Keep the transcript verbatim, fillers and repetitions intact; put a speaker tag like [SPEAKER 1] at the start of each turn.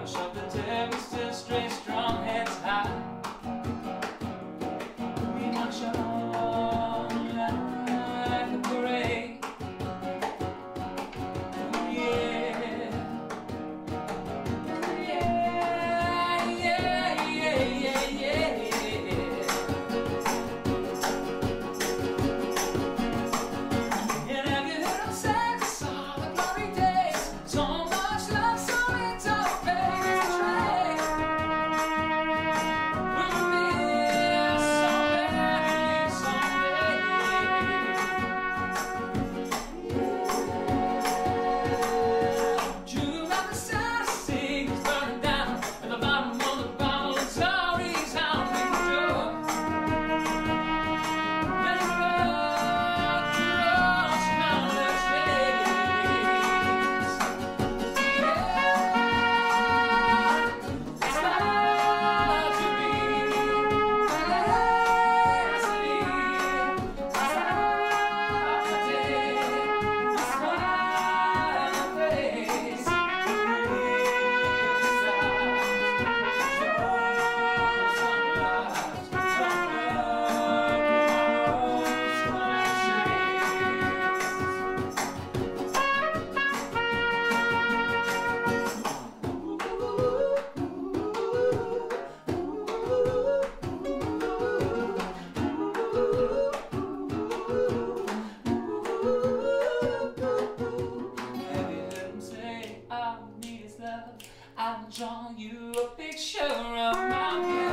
[SPEAKER 1] rush of the day, we still stay strong, heads high. We march on like a parade. Oh yeah, yeah, yeah, yeah, yeah, yeah. And have you heard them say the song, the glory days? So much love, so little faith to trade. We'll miss so badly someday. June on the side of cities burning down, at the bottom of the bottle, and sorry's how we do. Let it rock across countless days. Yeah, it's bound to be the last of me. It's our day, the smiling face. Have you heard him say, all I need is love? I'll draw you a picture of my